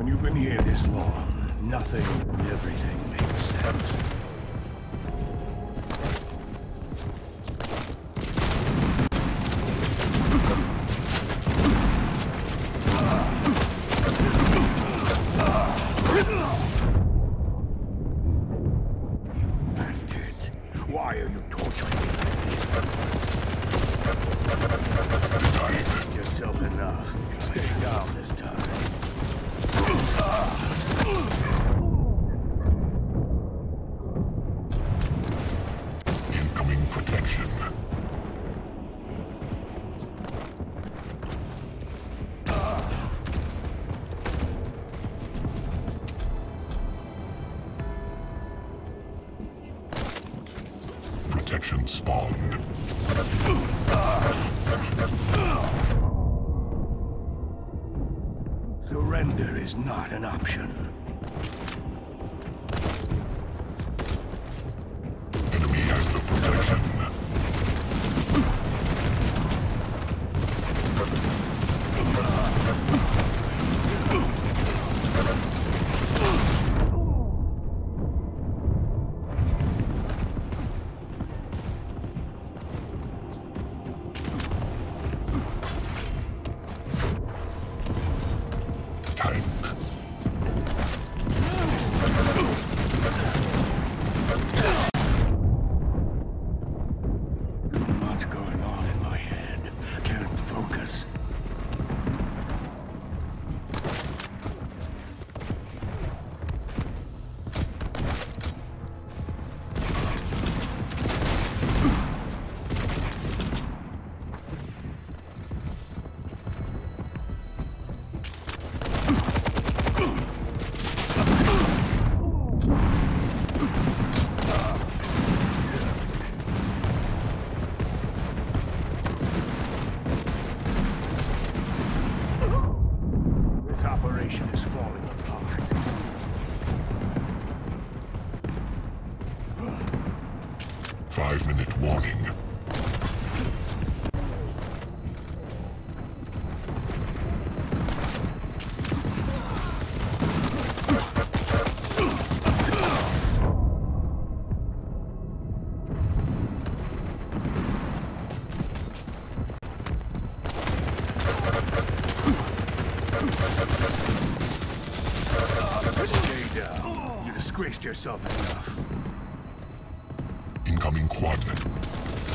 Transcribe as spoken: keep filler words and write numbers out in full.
When you've been here this long, nothing, everything makes sense. You bastards. Why are you torturing me like this? Get yourself enough. Stay down this time. Incoming protection. Protection spawned. Surrender is not an option. Enemy has the protection. Tank. Too much going on in my head. Can't focus. This operation is falling apart. Five minute warning. Stay down. You disgraced yourself enough. Incoming quadrant.